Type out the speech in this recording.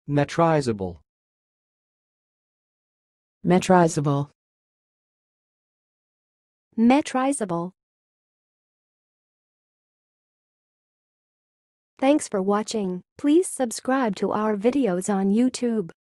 METRIZABLE. METRIZABLE. METRIZABLE. Thanks for watching. Please subscribe to our videos on YouTube.